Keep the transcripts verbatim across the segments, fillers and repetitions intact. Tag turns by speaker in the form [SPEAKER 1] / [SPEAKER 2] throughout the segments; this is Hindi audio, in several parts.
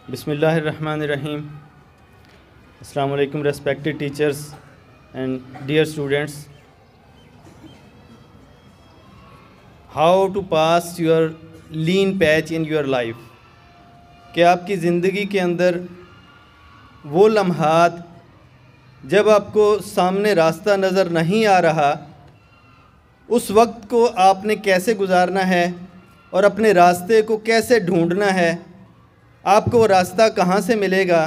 [SPEAKER 1] Bismillahirrahmanirrahim. Assalamu alaikum respected teachers and dear students. How to pass your lean patch in your life? कि आपकी ज़िंदगी के अंदर वो लम्हात जब आपको सामने रास्ता नज़र नहीं आ रहा, उस वक्त को आपने कैसे गुजारना है और अपने रास्ते को कैसे ढूंढना है, आपको वो रास्ता कहाँ से मिलेगा।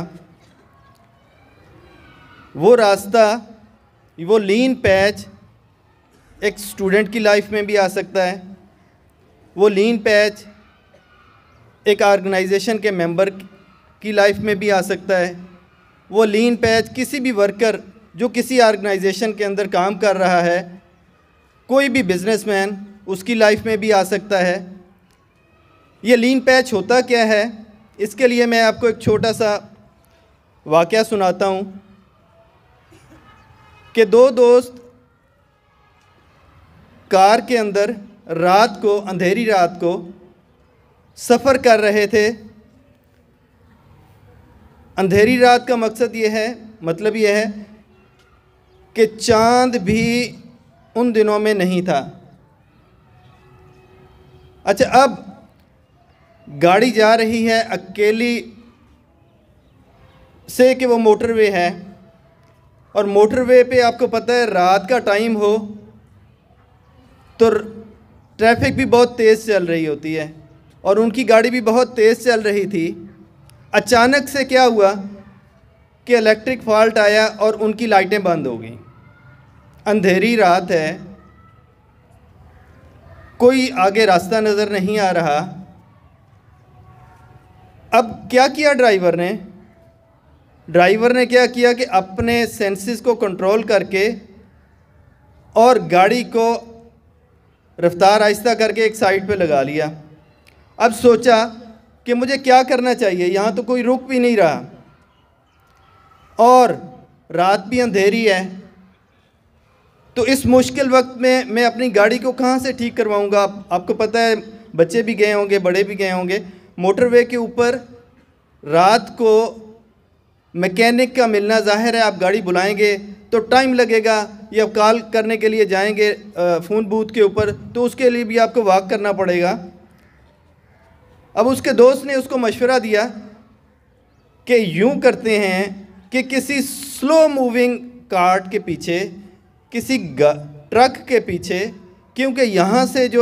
[SPEAKER 1] वो रास्ता, वो लीन पैच एक स्टूडेंट की लाइफ में भी आ सकता है, वो लीन पैच एक ऑर्गेनाइजेशन के मेंबर की लाइफ में भी आ सकता है, वो लीन पैच किसी भी वर्कर जो किसी ऑर्गेनाइजेशन के अंदर काम कर रहा है, कोई भी बिजनेसमैन, उसकी लाइफ में भी आ सकता है। ये लीन पैच होता क्या है, इसके लिए मैं आपको एक छोटा सा वाक़या सुनाता हूँ कि दो दोस्त कार के अंदर रात को, अंधेरी रात को सफ़र कर रहे थे। अंधेरी रात का मकसद ये है, मतलब ये है कि चांद भी उन दिनों में नहीं था। अच्छा, अब गाड़ी जा रही है अकेली से कि वो मोटरवे है, और मोटरवे पे आपको पता है रात का टाइम हो तो ट्रैफिक भी बहुत तेज़ चल रही होती है, और उनकी गाड़ी भी बहुत तेज़ चल रही थी। अचानक से क्या हुआ कि इलेक्ट्रिक फॉल्ट आया और उनकी लाइटें बंद हो गई। अंधेरी रात है, कोई आगे रास्ता नज़र नहीं आ रहा। अब क्या किया ड्राइवर ने ड्राइवर ने क्या किया कि अपने सेंसेस को कंट्रोल करके और गाड़ी को रफ्तार आहिस्ता करके एक साइड पे लगा लिया। अब सोचा कि मुझे क्या करना चाहिए, यहाँ तो कोई रुक भी नहीं रहा और रात भी अंधेरी है, तो इस मुश्किल वक्त में मैं अपनी गाड़ी को कहाँ से ठीक करवाऊँगा। आप, आपको पता है बच्चे भी गए होंगे, बड़े भी गए होंगे। मोटरवे के ऊपर रात को मैकेनिक का मिलना ज़ाहिर है, आप गाड़ी बुलाएंगे तो टाइम लगेगा, या कॉल करने के लिए जाएंगे फ़ोन बूथ के ऊपर तो उसके लिए भी आपको वॉक करना पड़ेगा। अब उसके दोस्त ने उसको मशवरा दिया कि यूं करते हैं कि किसी स्लो मूविंग कार्ट के पीछे, किसी ट्रक के पीछे, क्योंकि यहाँ से जो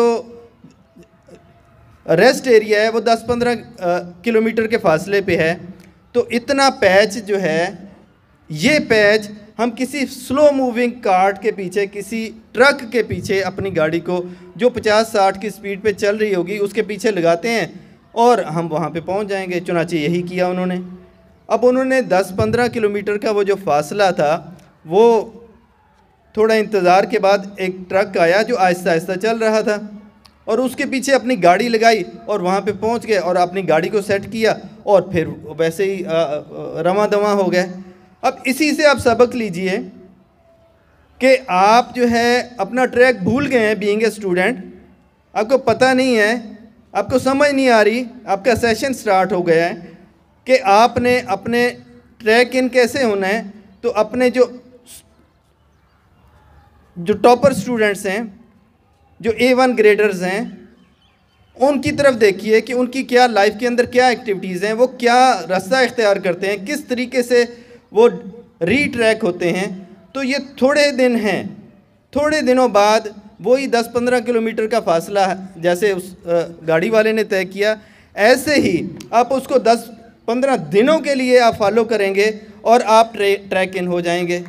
[SPEAKER 1] रेस्ट एरिया है वो दस पंद्रह किलोमीटर के फासले पे है, तो इतना पैच जो है, ये पैच हम किसी स्लो मूविंग कार्ट के पीछे, किसी ट्रक के पीछे अपनी गाड़ी को जो पचास साठ की स्पीड पे चल रही होगी उसके पीछे लगाते हैं और हम वहाँ पे पहुँच जाएंगे। चुनांचे यही किया उन्होंने। अब उन्होंने दस पंद्रह किलोमीटर का वो जो फासला था, वो थोड़ा इंतज़ार के बाद एक ट्रक आया जो आहिस्ता आहिस्ता चल रहा था, और उसके पीछे अपनी गाड़ी लगाई और वहाँ पे पहुँच गए और अपनी गाड़ी को सेट किया और फिर वैसे ही रवां दवां हो गए। अब इसी से आप सबक लीजिए कि आप जो है अपना ट्रैक भूल गए हैं। बीइंग ए स्टूडेंट, आपको पता नहीं है, आपको समझ नहीं आ रही, आपका सेशन स्टार्ट हो गया है कि आपने अपने ट्रैक इन कैसे होना है। तो अपने जो जो टॉपर स्टूडेंट्स हैं, जो ए वन ग्रेडर्स हैं, उनकी तरफ देखिए कि उनकी क्या लाइफ के अंदर क्या एक्टिविटीज़ हैं, वो क्या रास्ता इख्तियार करते हैं, किस तरीके से वो रीट्रैक होते हैं। तो ये थोड़े दिन हैं, थोड़े दिनों बाद वही दस पंद्रह किलोमीटर का फासला जैसे उस गाड़ी वाले ने तय किया, ऐसे ही आप उसको दस पंद्रह दिनों के लिए आप फॉलो करेंगे और आप ट्रे, ट्रैक इन हो जाएंगे।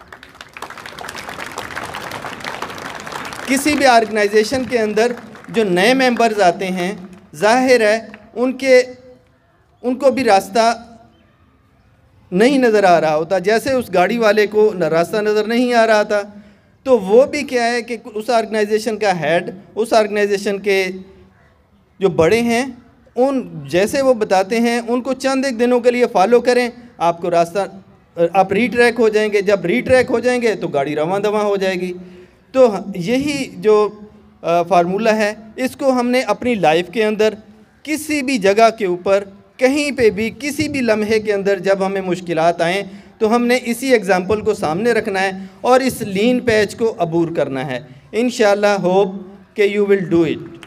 [SPEAKER 1] किसी भी ऑर्गेनाइजेशन के अंदर जो नए मेंबर्स आते हैं, जाहिर है उनके उनको भी रास्ता नहीं नज़र आ रहा होता, जैसे उस गाड़ी वाले को न रास्ता नज़र नहीं आ रहा था। तो वो भी क्या है कि उस ऑर्गेनाइजेशन का हेड, उस ऑर्गेनाइजेशन के जो बड़े हैं, उन जैसे वो बताते हैं उनको चंद एक दिनों के लिए फॉलो करें, आपको रास्ता, आप रीट्रैक हो जाएंगे। जब रीट्रैक हो जाएंगे तो गाड़ी रवां दवां हो जाएगी। तो यही जो फार्मूला है, इसको हमने अपनी लाइफ के अंदर किसी भी जगह के ऊपर कहीं पे भी किसी भी लम्हे के अंदर जब हमें मुश्किलात आएँ तो हमने इसी एग्ज़ाम्पल को सामने रखना है और इस लीन पैच को अबूर करना है। इंशाअल्लाह होप कि यू विल डू इट।